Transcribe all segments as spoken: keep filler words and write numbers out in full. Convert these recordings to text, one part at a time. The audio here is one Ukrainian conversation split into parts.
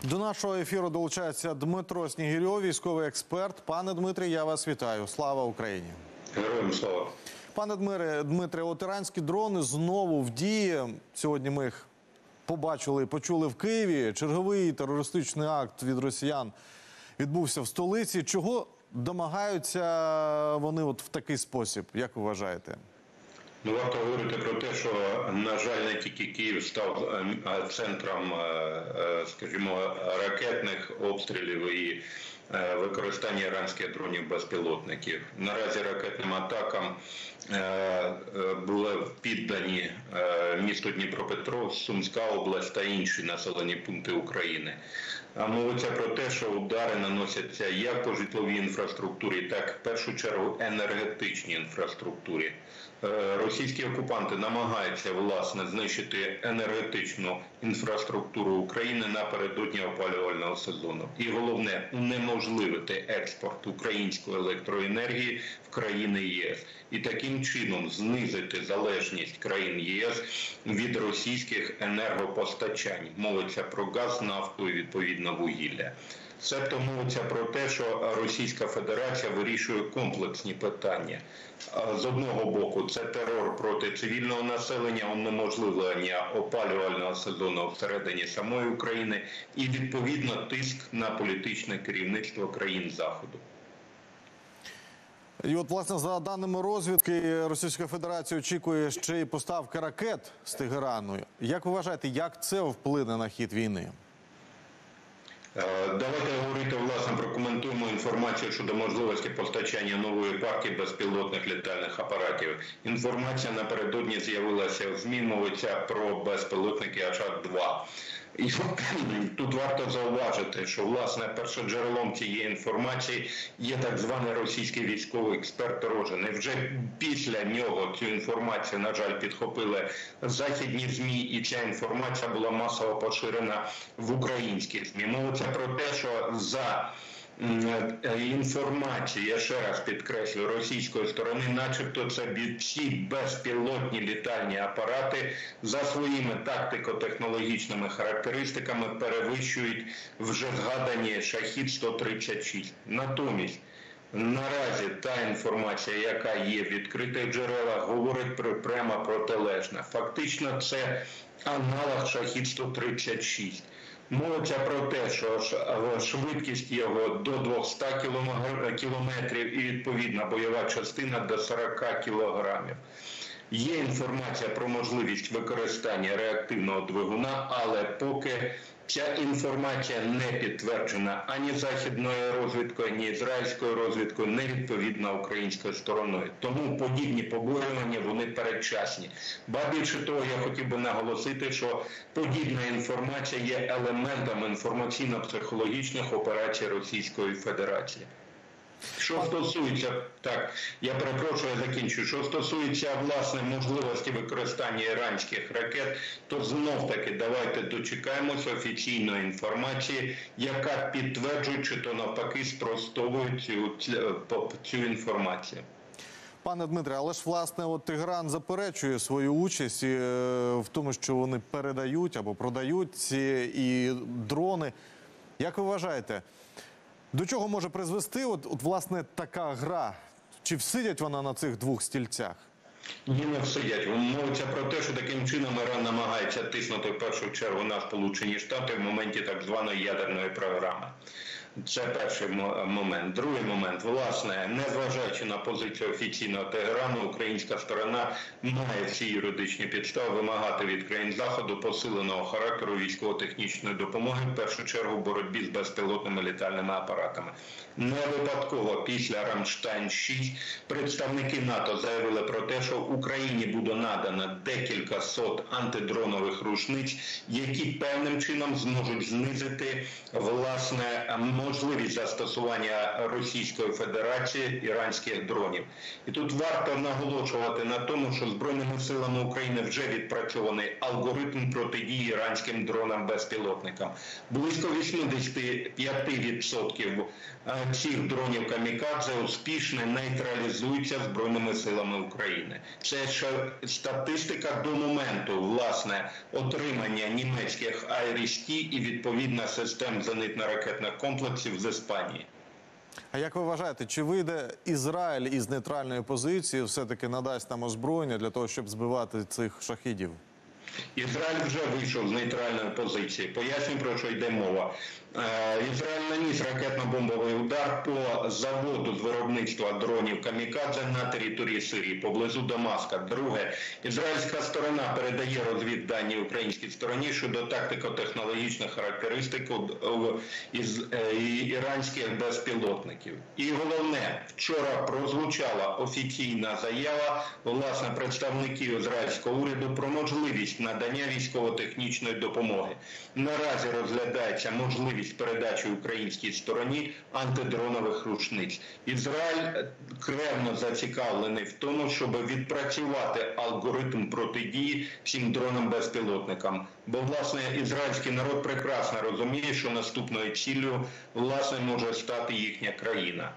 До нашого ефіру долучається Дмитро Снігирьов, військовий експерт. Пане Дмитрі, я вас вітаю. Слава Україні! Героям слава! Пане Дмитре, Дмитре, от іранські дрони знову в дії. Сьогодні ми їх побачили і почули в Києві. Черговий терористичний акт від росіян відбувся в столиці. Чого домагаються вони от в такий спосіб, як ви вважаєте? Ну, варто говорити про те, що, на жаль, не тільки Київ став центром, скажімо, ракетних обстрілів і використання іранських дронів-безпілотників. Наразі ракетним атакам були піддані місто Дніпропетровськ, Сумська область та інші населені пункти України. А мовиться про те, що удари наносяться як по житловій інфраструктурі, так і в першу чергу енергетичній інфраструктурі. Російські окупанти намагаються, власне, знищити енергетичну інфраструктуру України напередодні опалювального сезону. І головне – унеможливити експорт української електроенергії в країни ЄС. І таким чином знизити залежність країн ЄС від російських енергопостачань. Мовиться про газ, нафту і, відповідно, вугілля. Себто мовиться про те, що Російська Федерація вирішує комплексні питання. З одного боку, це терор проти цивільного населення, унеможливлення опалювального сезону всередині самої України і, відповідно, тиск на політичне керівництво країн Заходу. І от, власне, за даними розвідки, Російська Федерація очікує ще й поставки ракет з Тегерану. Як ви вважаєте, як це вплине на хід війни? Давайте говорити, власне, прокоментуємо інформацію щодо можливості постачання нової партії безпілотних літальних апаратів. Інформація напередодні з'явилася в ЗМІ, мовиться про безпілотники Ачат два. І тут варто зауважити, що, власне, першоджерелом цієї інформації є так званий російський військовий експерт Рожен. І вже після нього цю інформацію, на жаль, підхопили західні ЗМІ, і ця інформація була масово поширена в українських ЗМІ. Мовиться про те, що за інформації, я ще раз підкреслю, російської сторони, начебто це ці безпілотні літальні апарати за своїми тактико-технологічними характеристиками перевищують вже згадані Шахід сто тридцять шість. Натомість, наразі та інформація, яка є в відкритих джерелах, говорить про прямо протилежне. Фактично це аналог Шахід сто тридцять шість. Мовиться про те, що швидкість його до двохсот кілометрів і, відповідна, бойова частина до сорока кілограмів. Є інформація про можливість використання реактивного двигуна, але поки ця інформація не підтверджена ані західною розвідкою, ані ізраїльською розвідкою, не відповідна українською стороною. Тому подібні побоювання, вони передчасні. Ба більше того, я хотів би наголосити, що подібна інформація є елементом інформаційно-психологічних операцій Російської Федерації. Що стосується, так, я перепрошую, я закінчу. Що стосується, власне, можливості використання іранських ракет, то знов-таки давайте дочекаємося офіційної інформації, яка підтверджує, чи то навпаки спростовує цю, цю інформацію. Пане Дмитре, але ж, власне, от Тегеран заперечує свою участь і, е, в тому, що вони передають або продають ці і дрони. Як ви вважаєте, до чого може призвести от, от, власне, така гра? Чи всидять вона на цих двох стільцях? Ні, не всидять. Мовиться про те, що таким чином Іран намагається тиснути в першу чергу на Сполучені Штати в моменті так званої ядерної програми. Це перший момент. Другий момент. Власне, незважаючи на позицію офіційного Тегерану, українська сторона має всі юридичні підстави вимагати від країн Заходу посиленого характеру військово-технічної допомоги, в першу чергу в боротьбі з безпілотними літальними апаратами. Не випадково після Рамштайн шість представники НАТО заявили про те, що Україні буде надано декілька сот антидронових рушниць, які певним чином зможуть знизити, власне, можливість застосування Російської Федерації іранських дронів. І тут варто наголошувати на тому, що Збройними силами України вже відпрацьований алгоритм протидії іранським дронам-безпілотникам. Близько вісімдесят п'ять відсотків цих дронів камікадзе успішно нейтралізуються Збройними силами України. Це ще статистика до моменту, власне, отримання німецьких Айріс-Ті і відповідна систем зенитно-ракетних комплексів з Іспанії. А як ви вважаєте, чи вийде Ізраїль із нейтральної позиції, все-таки надасть нам озброєння для того, щоб збивати цих шахідів? Ізраїль вже вийшов з нейтральної позиції. Поясню, про що йде мова. Ізраїль наніс ракетно-бомбовий удар по заводу з виробництва дронів камікадзе на території Сирії, поблизу Дамаска. Друге, ізраїльська сторона передає розвіддані українській стороні щодо тактико-технологічних характеристик із іранських безпілотників. І головне, вчора прозвучала офіційна заява, власне, представників ізраїльського уряду про можливість надання військово-технічної допомоги. Наразі розглядається можливість передачі українській стороні антидронових рушниць. Ізраїль кревно зацікавлений в тому, щоб відпрацювати алгоритм протидії всім дронам-безпілотникам. Бо, власне, ізраїльський народ прекрасно розуміє, що наступною ціллю, власне, може стати їхня країна.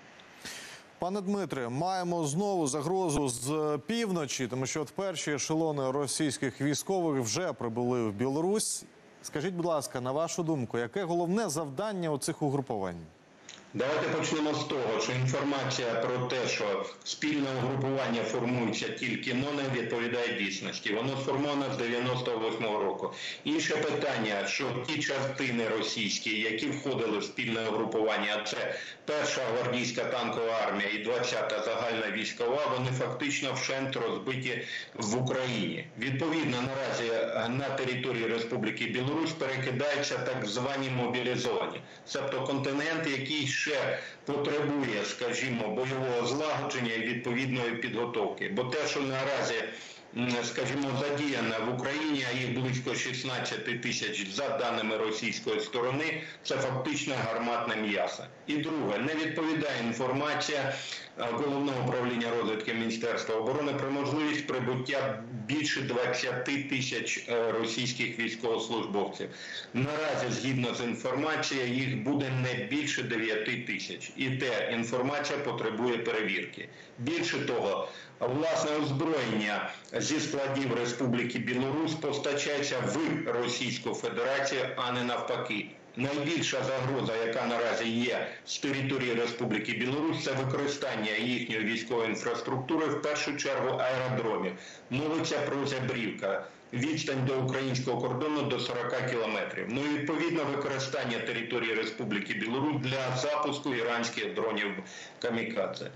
Пане Дмитре, маємо знову загрозу з півночі, тому що от перші ешелони російських військових вже прибули в Білорусь. Скажіть, будь ласка, на вашу думку, яке головне завдання у цих угрупувань? Давайте почнемо з того, що інформація про те, що спільне угрупування формується тільки, но не відповідає дійсності. Воно сформовано з дев'яносто восьмого року. Інше питання, що ті частини російські, які входили в спільне угрупування, це перша гвардійська танкова армія і двадцята загальна військова, вони фактично вщент розбиті в Україні. Відповідно, наразі на території Республіки Білорусь перекидаються так звані мобілізовані. Тобто континент, який ще потребує, скажімо, бойового злагодження і відповідної підготовки. Бо те, що наразі, скажімо, задіяно в Україні, а їх близько шістнадцять тисяч за даними російської сторони, це фактично гарматне м'ясо. І друге, не відповідає інформація Головного управління розвідки Міністерства оборони про можливість прибуття більше двадцяти тисяч російських військовослужбовців. Наразі, згідно з інформацією, їх буде не більше дев'яти тисяч. І те, інформація потребує перевірки. Більше того, власне озброєння зі складів Республіки Білорусь постачається в Російську Федерацію, а не навпаки. Найбільша загроза, яка наразі є з території Республіки Білорусь, це використання їхньої військової інфраструктури, в першу чергу аеродромів. Мовиться про Зябрівка. Відстань до українського кордону до сорока кілометрів. Ну і відповідно використання території Республіки Білорусь для запуску іранських дронів камікадзе.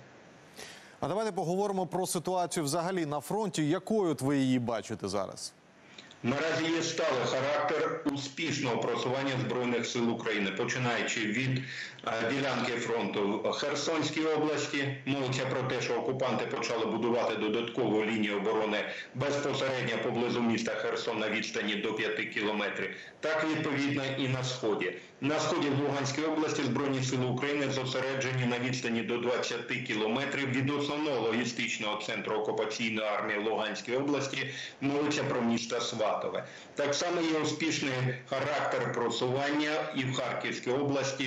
А давайте поговоримо про ситуацію взагалі на фронті. Якою от ви її бачите зараз? Наразі є сталий характер успішного просування Збройних сил України, починаючи від а, ділянки фронту в Херсонській області. Мовиться про те, що окупанти почали будувати додаткову лінію оборони безпосередньо поблизу міста Херсон на відстані до п'яти кілометрів. Так, відповідно, і на Сході. На Сході в Луганській області Збройні сили України зосереджені на відстані до двадцяти кілометрів від основного логістичного центру окупаційної армії Луганської області. Мовиться про місто Сватове. Так само є успішний характер просування і в Харківській області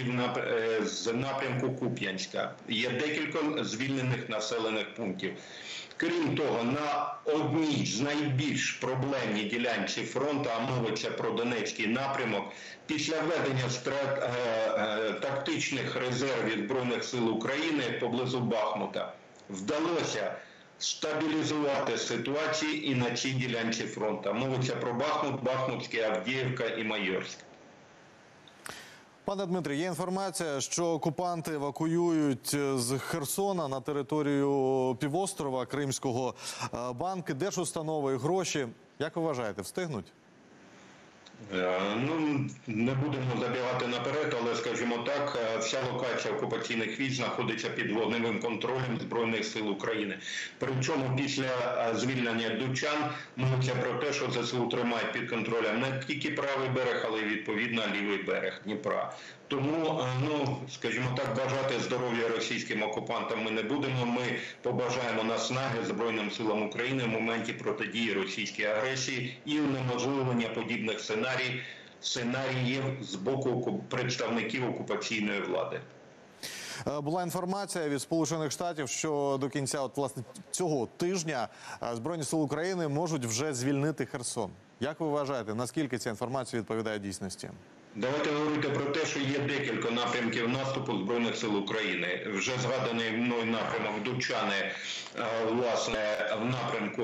з напрямку Куп'янська. Є декілька звільнених населених пунктів. Крім того, на одній з найбільш проблемні ділянці фронту, а мовиться про Донецький напрямок, після введення страт, е, е, тактичних резервів Збройних сил України поблизу Бахмута вдалося стабілізувати ситуацію і на цій ділянці фронту. Мовиться про Бахмут, Бахмутський, Авдіївка і Майорськ. Пане Дмитре, є інформація, що окупанти евакуюють з Херсона на територію півострова Кримського банки, держустанови і гроші. Як ви вважаєте, встигнуть? Е, Ну, не будемо забігати наперед, але, скажімо так, е, вся локація окупаційних військ знаходиться під вогневим контролем Збройних сил України. Причому після е, звільнення Дучан мовиться про те, що ЗСУ тримають під контролем не тільки правий берег, але й відповідно лівий берег Дніпра. Тому, е, ну, скажімо так, бажати здоров'я російським окупантам ми не будемо. Ми побажаємо наснаги Збройним силам України в моменті протидії російській агресії і унеможливлення подібних сценарій, сценаріїв з боку представників окупаційної влади. Е, Була інформація від Сполучених Штатів, що до кінця от, власне, цього тижня е, Збройні Сили України можуть вже звільнити Херсон. Як ви вважаєте, наскільки ця інформація відповідає дійсності? Давайте говорити про те, що є декілька напрямків наступу Збройних сил України. Вже згаданий мною напрямок Дучани, власне, в напрямку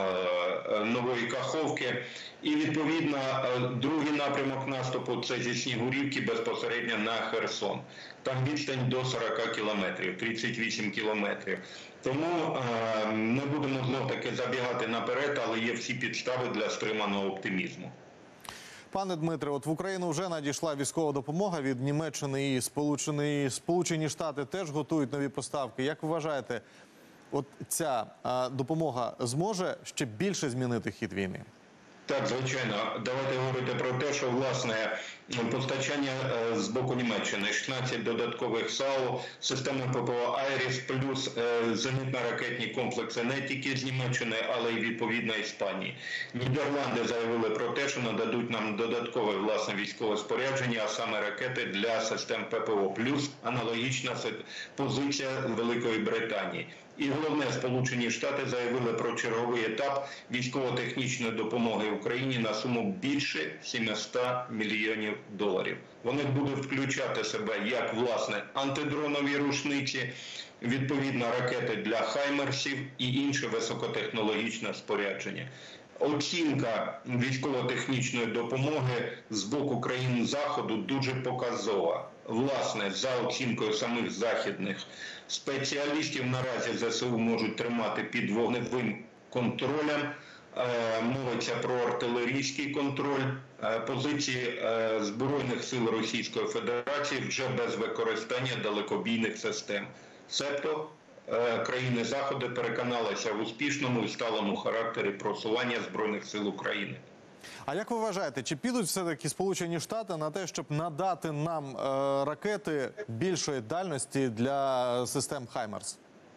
Нової Каховки. І, відповідно, другий напрямок наступу – це зі Снігурівки безпосередньо на Херсон. Там відстань до сорок кілометрів, тридцять вісім кілометрів. Тому е, не будемо знов-таки забігати наперед, але є всі підстави для стриманого оптимізму. Пане Дмитре, от в Україну вже надійшла військова допомога від Німеччини і Сполучені, Сполучені Штати теж готують нові поставки. Як ви вважаєте, от ця а, допомога зможе ще більше змінити хід війни? Так, звичайно. Давайте говорити про те, що, власне, постачання з боку Німеччини, шістнадцять додаткових САУ, системи ППО «Айріс», плюс зенітно-ракетні комплекси не тільки з Німеччини, але й, відповідно, Іспанії. Нідерланди заявили про те, що нададуть нам додаткове, власне, військове спорядження, а саме ракети для систем ППО, плюс аналогічна позиція Великої Британії. І головне, Сполучені Штати заявили про черговий етап військово-технічної допомоги Україні на суму більше сімсот мільйонів доларів. Вони будуть включати себе як, власне, антидронові рушниці, відповідно, ракети для «Хаймерсів» і інше високотехнологічне спорядження. Оцінка військово-технічної допомоги з боку країн Заходу дуже показова. Власне, за оцінкою самих західних спеціалістів, наразі ЗСУ можуть тримати під вогневим контролем. Мовиться про артилерійський контроль, позиції Збройних сил Російської Федерації вже без використання далекобійних систем. Себто країни Заходу переконалися в успішному і сталому характері просування Збройних сил України. А як ви вважаєте, чи підуть все-таки Сполучені Штати на те, щоб надати нам е, ракети більшої дальності для систем «Хаймерс»?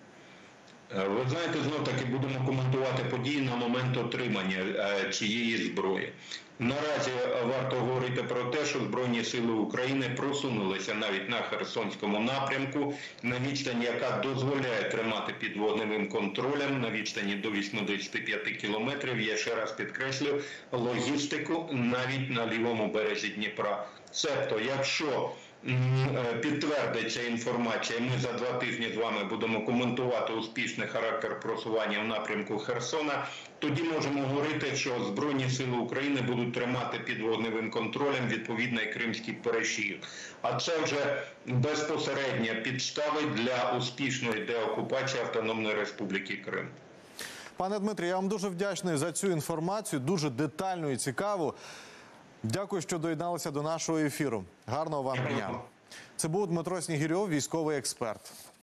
Ви знаєте, знов-таки будемо коментувати події на момент отримання е, цієї зброї. Наразі варто говорити про те, що Збройні сили України просунулися навіть на Херсонському напрямку, на відстані, яка дозволяє тримати під вогневим контролем, на відстані до вісімдесят п'ять кілометрів, я ще раз підкреслю, логістику навіть на лівому березі Дніпра. Себто, якщо підтвердиться інформація, ми за два тижні з вами будемо коментувати успішний характер просування в напрямку Херсона, тоді можемо говорити, що Збройні сили України будуть тримати під вогневим контролем відповідно і Кримський перешийок. А це вже безпосередньо підстави для успішної деокупації Автономної Республіки Крим. Пане Дмитрі, я вам дуже вдячний за цю інформацію, дуже детальну і цікаву. Дякую, що доєдналися до нашого ефіру. Гарного вам дня. Це був Дмитро Снігирьов, військовий експерт.